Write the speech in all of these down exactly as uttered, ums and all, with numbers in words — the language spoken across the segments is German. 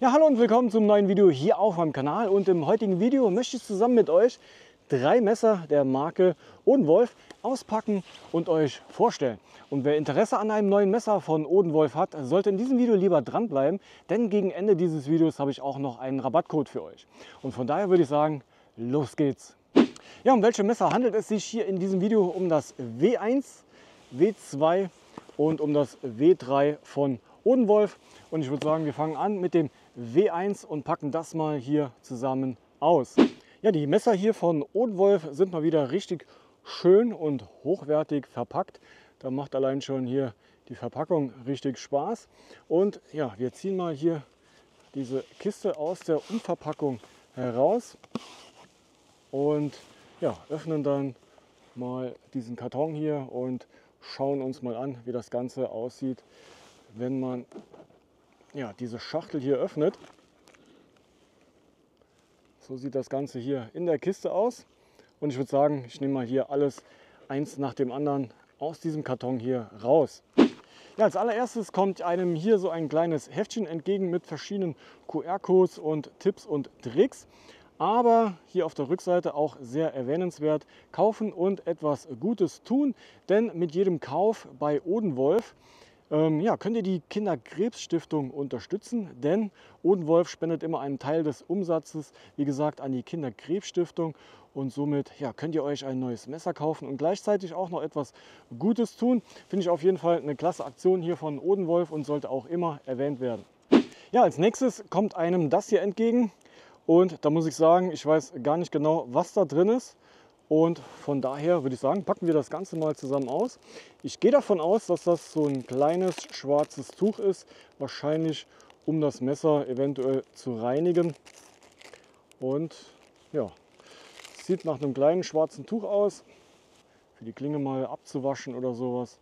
Ja, hallo und willkommen zum neuen Video hier auf meinem Kanal. Und im heutigen Video möchte ich zusammen mit euch drei Messer der Marke Odenwolf auspacken und euch vorstellen. Und wer Interesse an einem neuen Messer von Odenwolf hat, sollte in diesem Video lieber dranbleiben, denn gegen Ende dieses Videos habe ich auch noch einen Rabattcode für euch. Und von daher würde ich sagen, los geht's! Ja, um welche Messer handelt es sich hier in diesem Video? Um das W eins, W zwei und um das W drei von Odenwolf. Und ich würde sagen, wir fangen an mit dem W eins und packen das mal hier zusammen aus. Ja, die Messer hier von Odenwolf sind mal wieder richtig schön und hochwertig verpackt. Da macht allein schon hier die Verpackung richtig Spaß. Und ja, wir ziehen mal hier diese Kiste aus der Umverpackung heraus und ja, öffnen dann mal diesen Karton hier und schauen uns mal an, wie das Ganze aussieht, wenn man ja, diese Schachtel hier öffnet. So sieht das Ganze hier in der Kiste aus. Und ich würde sagen, ich nehme mal hier alles eins nach dem anderen aus diesem Karton hier raus. Ja, als allererstes kommt einem hier so ein kleines Heftchen entgegen mit verschiedenen Q R-Codes und Tipps und Tricks. Aber hier auf der Rückseite auch sehr erwähnenswert: kaufen und etwas Gutes tun. Denn mit jedem Kauf bei Odenwolf ähm, ja, könnt ihr die Kinderkrebsstiftung unterstützen. Denn Odenwolf spendet immer einen Teil des Umsatzes, wie gesagt, an die Kinderkrebsstiftung. Und somit ja, könnt ihr euch ein neues Messer kaufen und gleichzeitig auch noch etwas Gutes tun. Finde ich auf jeden Fall eine klasse Aktion hier von Odenwolf und sollte auch immer erwähnt werden. Ja, als nächstes kommt einem das hier entgegen. Und da muss ich sagen, ich weiß gar nicht genau, was da drin ist. Und von daher würde ich sagen, packen wir das Ganze mal zusammen aus. Ich gehe davon aus, dass das so ein kleines schwarzes Tuch ist. Wahrscheinlich, um das Messer eventuell zu reinigen. Und ja, sieht nach einem kleinen schwarzen Tuch aus. Für die Klinge mal abzuwaschen oder sowas.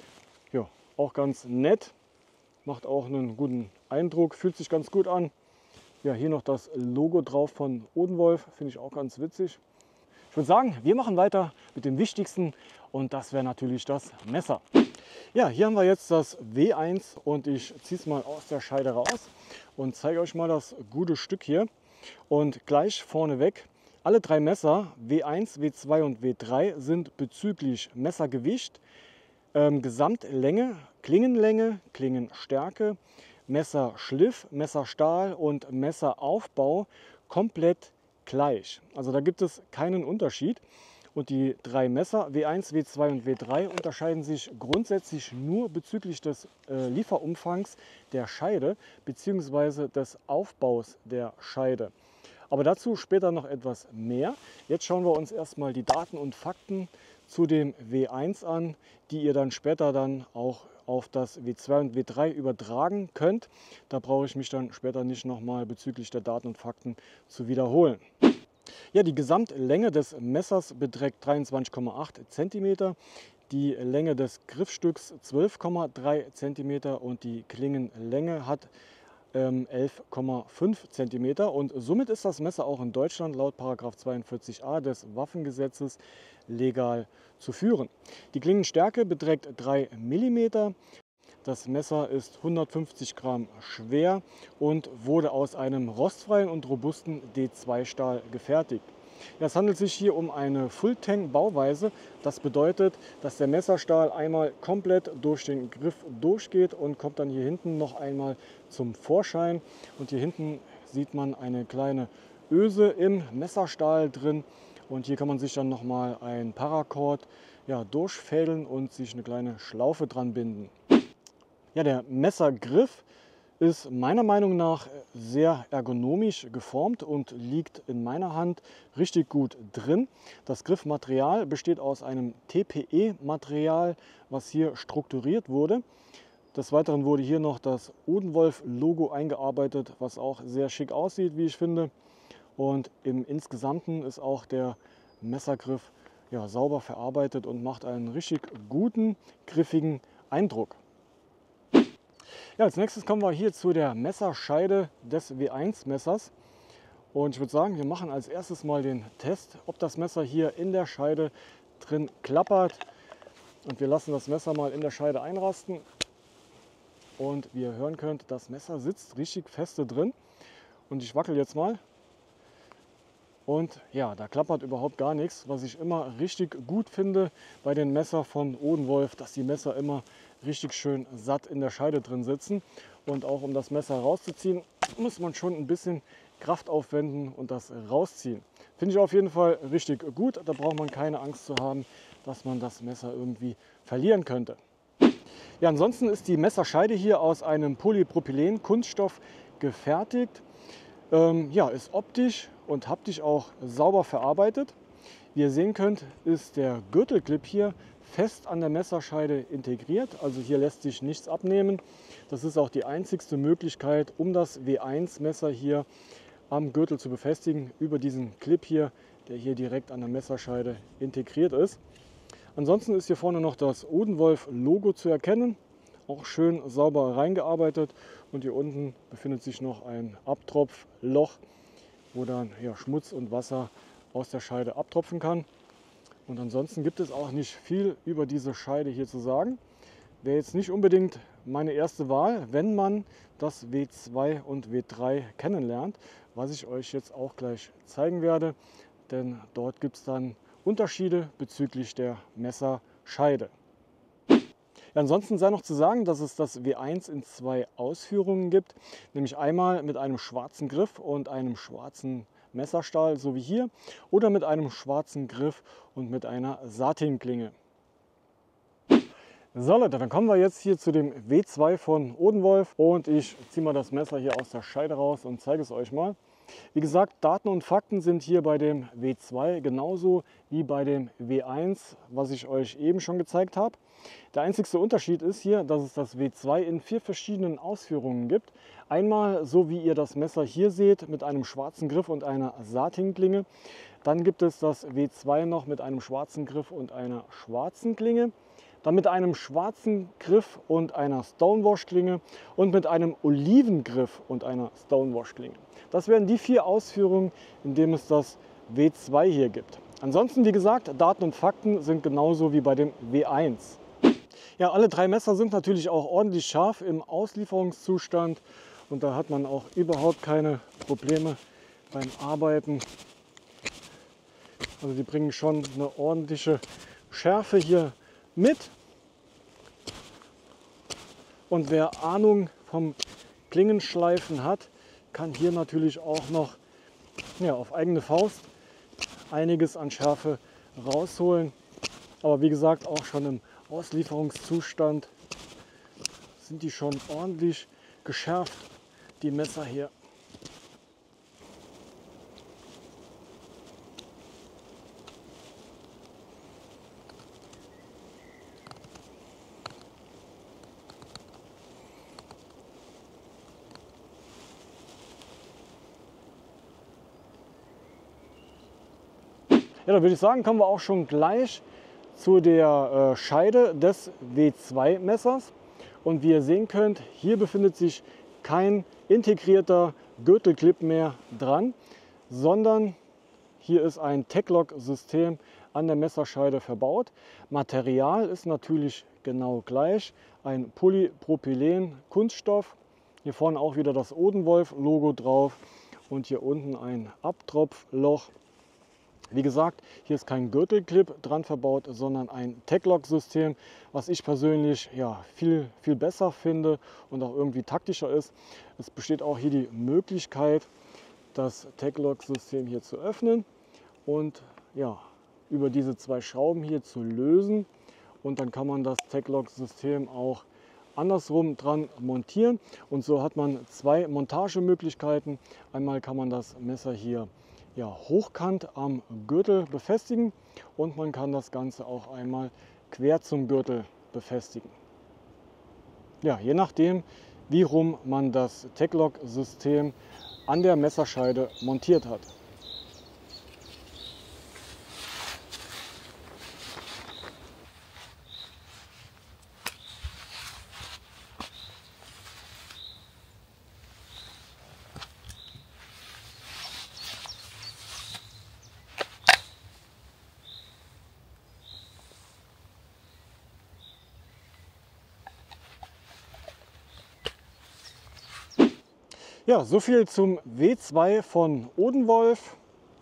Ja, auch ganz nett. Macht auch einen guten Eindruck. Fühlt sich ganz gut an. Ja, hier noch das Logo drauf von Odenwolf. Finde ich auch ganz witzig. Ich würde sagen, wir machen weiter mit dem Wichtigsten und das wäre natürlich das Messer. Ja, hier haben wir jetzt das W eins und ich ziehe es mal aus der Scheide raus und zeige euch mal das gute Stück hier. Und gleich vorneweg, alle drei Messer, W eins, W zwei und W drei, sind bezüglich Messergewicht, ähm, Gesamtlänge, Klingenlänge, Klingenstärke, Messerschliff, Messerstahl und Messeraufbau komplett gleich. Also da gibt es keinen Unterschied. Und die drei Messer, W eins, W zwei und W drei, unterscheiden sich grundsätzlich nur bezüglich des äh, Lieferumfangs der Scheide bzw. des Aufbaus der Scheide. Aber dazu später noch etwas mehr. Jetzt schauen wir uns erstmal die Daten und Fakten zu dem W eins an, die ihr dann später dann auch auf das W zwei und W drei übertragen könnt. Da brauche ich mich dann später nicht nochmal bezüglich der Daten und Fakten zu wiederholen. Ja, die Gesamtlänge des Messers beträgt dreiundzwanzig Komma acht Zentimeter, die Länge des Griffstücks zwölf Komma drei Zentimeter und die Klingenlänge hat ähm, elf Komma fünf Zentimeter. Und somit ist das Messer auch in Deutschland laut Paragraph zweiundvierzig a des Waffengesetzes legal zu führen. Die Klingenstärke beträgt drei Millimeter. Das Messer ist hundertfünfzig Gramm schwer und wurde aus einem rostfreien und robusten D zwei Stahl gefertigt. Es handelt sich hier um eine Full-Tang-Bauweise. Das bedeutet, dass der Messerstahl einmal komplett durch den Griff durchgeht und kommt dann hier hinten noch einmal zum Vorschein. Und hier hinten sieht man eine kleine Öse im Messerstahl drin. Und hier kann man sich dann noch mal ein Paracord ja, durchfädeln und sich eine kleine Schlaufe dran binden. Ja, der Messergriff ist meiner Meinung nach sehr ergonomisch geformt und liegt in meiner Hand richtig gut drin. Das Griffmaterial besteht aus einem T P E-Material, was hier strukturiert wurde. Des Weiteren wurde hier noch das Odenwolf-Logo eingearbeitet, was auch sehr schick aussieht, wie ich finde. Und im Insgesamten ist auch der Messergriff ja, sauber verarbeitet und macht einen richtig guten, griffigen Eindruck. Ja, als nächstes kommen wir hier zu der Messerscheide des W eins Messers. Und ich würde sagen, wir machen als erstes mal den Test, ob das Messer hier in der Scheide drin klappert. Und wir lassen das Messer mal in der Scheide einrasten. Und wie ihr hören könnt, das Messer sitzt richtig feste drin. Und ich wackel jetzt mal. Und ja, da klappert überhaupt gar nichts. Was ich immer richtig gut finde bei den Messer von Odenwolf, dass die Messer immer richtig schön satt in der Scheide drin sitzen. Und auch um das Messer rauszuziehen, muss man schon ein bisschen Kraft aufwenden und das rausziehen. Finde ich auf jeden Fall richtig gut. Da braucht man keine Angst zu haben, dass man das Messer irgendwie verlieren könnte. Ja, ansonsten ist die Messerscheide hier aus einem Polypropylen-Kunststoff gefertigt. Ähm, ja, ist optisch und haptisch auch sauber verarbeitet. Wie ihr sehen könnt, ist der Gürtelclip hier fest an der Messerscheide integriert. Also hier lässt sich nichts abnehmen. Das ist auch die einzigste Möglichkeit, um das W eins Messer hier am Gürtel zu befestigen, über diesen Clip hier, der hier direkt an der Messerscheide integriert ist. Ansonsten ist hier vorne noch das Odenwolf Logo zu erkennen. Auch schön sauber reingearbeitet. Und hier unten befindet sich noch ein Abtropfloch, wo dann ja, Schmutz und Wasser aus der Scheide abtropfen kann. Und ansonsten gibt es auch nicht viel über diese Scheide hier zu sagen. Wäre jetzt nicht unbedingt meine erste Wahl, wenn man das W zwei und W drei kennenlernt, was ich euch jetzt auch gleich zeigen werde. Denn dort gibt es dann Unterschiede bezüglich der Messerscheide. Ja, ansonsten sei noch zu sagen, dass es das W eins in zwei Ausführungen gibt, nämlich einmal mit einem schwarzen Griff und einem schwarzen Messerstahl, so wie hier, oder mit einem schwarzen Griff und mit einer Satinklinge. So Leute, dann kommen wir jetzt hier zu dem W zwei von Odenwolf und ich ziehe mal das Messer hier aus der Scheide raus und zeige es euch mal. Wie gesagt, Daten und Fakten sind hier bei dem W zwei genauso wie bei dem W eins, was ich euch eben schon gezeigt habe. Der einzigste Unterschied ist hier, dass es das W zwei in vier verschiedenen Ausführungen gibt. Einmal so wie ihr das Messer hier seht, mit einem schwarzen Griff und einer Satinklinge. Dann gibt es das W zwei noch mit einem schwarzen Griff und einer schwarzen Klinge. Dann mit einem schwarzen Griff und einer Stonewash-Klinge und mit einem Olivengriff und einer Stonewash-Klinge. Das wären die vier Ausführungen, in denen es das W zwei hier gibt. Ansonsten, wie gesagt, Daten und Fakten sind genauso wie bei dem W eins. Ja, alle drei Messer sind natürlich auch ordentlich scharf im Auslieferungszustand und da hat man auch überhaupt keine Probleme beim Arbeiten. Also die bringen schon eine ordentliche Schärfe hier mit. Und wer Ahnung vom Klingenschleifen hat, kann hier natürlich auch noch ja, auf eigene Faust einiges an Schärfe rausholen. Aber wie gesagt, auch schon im Auslieferungszustand sind die schon ordentlich geschärft, die Messer hier. Ja, dann würde ich sagen, kommen wir auch schon gleich zu der äh, Scheide des W zwei Messers. Und wie ihr sehen könnt, hier befindet sich kein integrierter Gürtelclip mehr dran, sondern hier ist ein Teclock-System an der Messerscheide verbaut. Material ist natürlich genau gleich, ein Polypropylen-Kunststoff. Hier vorne auch wieder das Odenwolf-Logo drauf und hier unten ein Abtropfloch. Wie gesagt, hier ist kein Gürtelclip dran verbaut, sondern ein Teclock-System, was ich persönlich ja, viel, viel besser finde und auch irgendwie taktischer ist. Es besteht auch hier die Möglichkeit, das Teclock-System hier zu öffnen und ja, über diese zwei Schrauben hier zu lösen. Und dann kann man das Teclock-System auch andersrum dran montieren. Und so hat man zwei Montagemöglichkeiten. Einmal kann man das Messer hier ja, hochkant am Gürtel befestigen und man kann das Ganze auch einmal quer zum Gürtel befestigen. Ja, je nachdem, wie rum man das Teclock-System an der Messerscheide montiert hat. Ja, so viel zum W zwei von Odenwolf.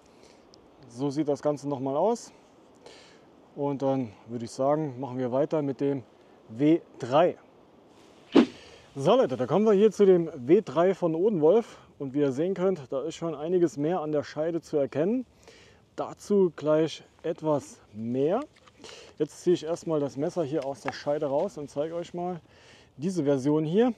So sieht das Ganze nochmal aus. Und dann würde ich sagen, machen wir weiter mit dem W drei. So Leute, da kommen wir hier zu dem W drei von Odenwolf. Und wie ihr sehen könnt, da ist schon einiges mehr an der Scheide zu erkennen. Dazu gleich etwas mehr. Jetzt ziehe ich erstmal das Messer hier aus der Scheide raus und zeige euch mal diese Version hier.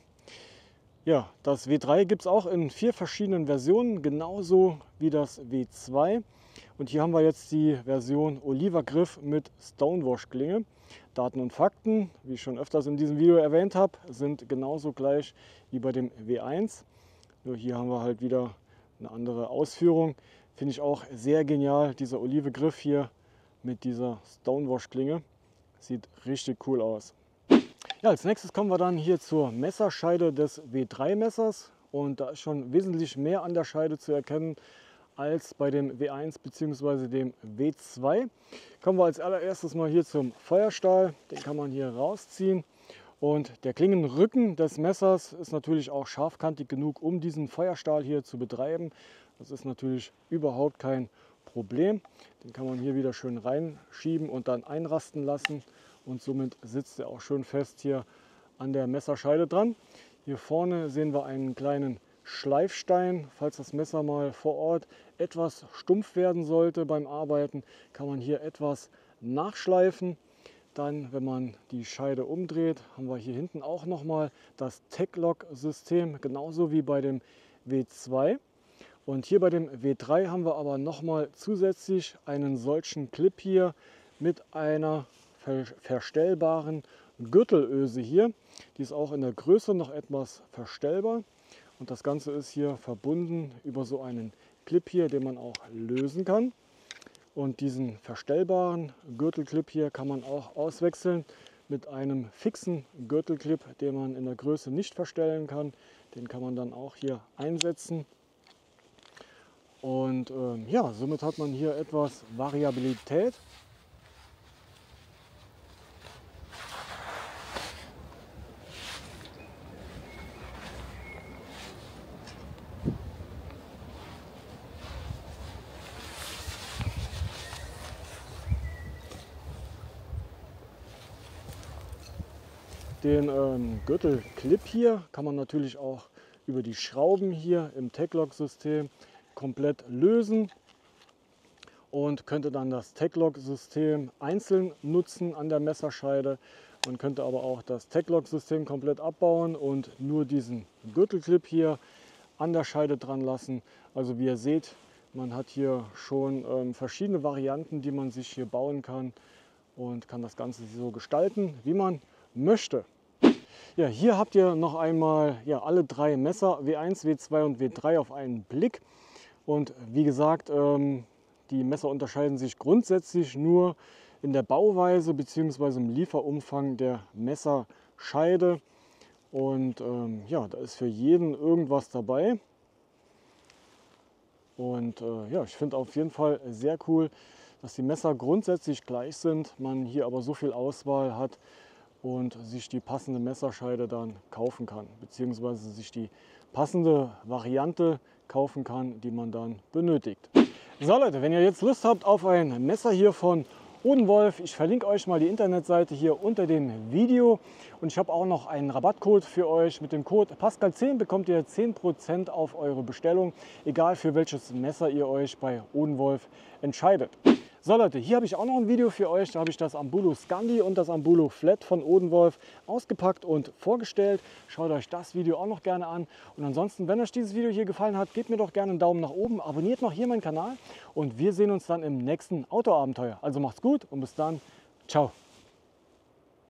Ja, das W drei gibt es auch in vier verschiedenen Versionen, genauso wie das W zwei. Und hier haben wir jetzt die Version Oliva Griff mit Stonewash Klinge. Daten und Fakten, wie ich schon öfters in diesem Video erwähnt habe, sind genauso gleich wie bei dem W eins. Nur hier haben wir halt wieder eine andere Ausführung. Finde ich auch sehr genial, dieser Olive Griff hier mit dieser Stonewash Klinge. Sieht richtig cool aus. Ja, als nächstes kommen wir dann hier zur Messerscheide des W drei Messers. Und da ist schon wesentlich mehr an der Scheide zu erkennen als bei dem W eins bzw. dem W zwei. Kommen wir als allererstes mal hier zum Feuerstahl. Den kann man hier rausziehen. Und der Klingenrücken des Messers ist natürlich auch scharfkantig genug, um diesen Feuerstahl hier zu betreiben. Das ist natürlich überhaupt kein Problem. Den kann man hier wieder schön reinschieben und dann einrasten lassen. Und somit sitzt er auch schön fest hier an der Messerscheide dran. Hier vorne sehen wir einen kleinen Schleifstein. Falls das Messer mal vor Ort etwas stumpf werden sollte beim Arbeiten, kann man hier etwas nachschleifen. Dann, wenn man die Scheide umdreht, haben wir hier hinten auch nochmal das Tech-Lock-System, genauso wie bei dem W zwei. Und hier bei dem W drei haben wir aber nochmal zusätzlich einen solchen Clip hier mit einer ver verstellbaren Gürtelöse hier. Die ist auch in der Größe noch etwas verstellbar. Und das Ganze ist hier verbunden über so einen Clip hier, den man auch lösen kann. Und diesen verstellbaren Gürtelclip hier kann man auch auswechseln mit einem fixen Gürtelclip, den man in der Größe nicht verstellen kann. Den kann man dann auch hier einsetzen. Und ähm, ja, somit hat man hier etwas Variabilität. Den ähm, Gürtelclip hier kann man natürlich auch über die Schrauben hier im Tech-Lock-System komplett lösen und könnte dann das Tech-Lock-System einzeln nutzen an der Messerscheide. Man könnte aber auch das Tech-Lock-System komplett abbauen und nur diesen Gürtelclip hier an der Scheide dran lassen. Also wie ihr seht, man hat hier schon ähm, verschiedene Varianten, die man sich hier bauen kann und kann das Ganze so gestalten, wie man möchte. Ja, hier habt ihr noch einmal ja, alle drei Messer, W eins, W zwei und W drei auf einen Blick. Und wie gesagt, ähm, die Messer unterscheiden sich grundsätzlich nur in der Bauweise bzw. im Lieferumfang der Messerscheide. Und ähm, ja, da ist für jeden irgendwas dabei. Und äh, ja, ich finde auf jeden Fall sehr cool, dass die Messer grundsätzlich gleich sind, man hier aber so viel Auswahl hat und sich die passende Messerscheide dann kaufen kann, beziehungsweise sich die passende Variante kaufen kann, die man dann benötigt. So Leute, wenn ihr jetzt Lust habt auf ein Messer hier von Odenwolf, ich verlinke euch mal die Internetseite hier unter dem Video und ich habe auch noch einen Rabattcode für euch. Mit dem Code Pascal zehn bekommt ihr zehn Prozent auf eure Bestellung, egal für welches Messer ihr euch bei Odenwolf entscheidet. So Leute, hier habe ich auch noch ein Video für euch. Da habe ich das Ambulo Scandi und das Ambulo Flat von Odenwolf ausgepackt und vorgestellt. Schaut euch das Video auch noch gerne an. Und ansonsten, wenn euch dieses Video hier gefallen hat, gebt mir doch gerne einen Daumen nach oben. Abonniert noch hier meinen Kanal und wir sehen uns dann im nächsten Autoabenteuer. Also macht's gut und bis dann. Ciao.